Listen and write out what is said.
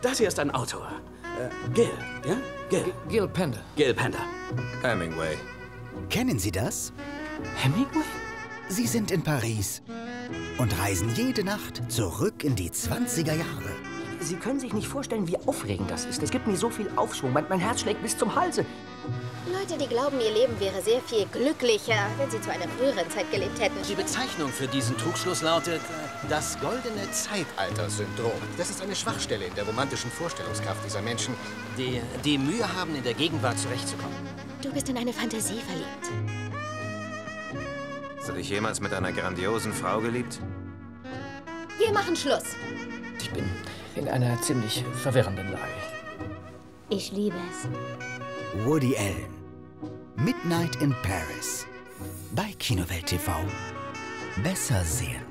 Das hier ist ein Autor. Gil, ja? Gil. Gil Pender. Gil Pender. Hemingway. Kennen Sie das? Hemingway? Sie sind in Paris und reisen jede Nacht zurück in die 20er Jahre. Sie können sich nicht vorstellen, wie aufregend das ist. Es gibt mir so viel Aufschwung. Mein Herz schlägt bis zum Halse. Leute, die glauben, ihr Leben wäre sehr viel glücklicher, wenn sie zu einer früheren Zeit gelebt hätten. Die Bezeichnung für diesen Trugschluss lautet das goldene Zeitalter-Syndrom. Das ist eine Schwachstelle in der romantischen Vorstellungskraft dieser Menschen. die Mühe haben, in der Gegenwart zurechtzukommen. Du bist in eine Fantasie verliebt. Hast du dich jemals mit einer grandiosen Frau geliebt? Wir machen Schluss. Ich bin in einer ziemlich verwirrenden Lage. Ich liebe es. Woody Allen. Midnight in Paris. Bei Kinowelt TV. Besser sehen.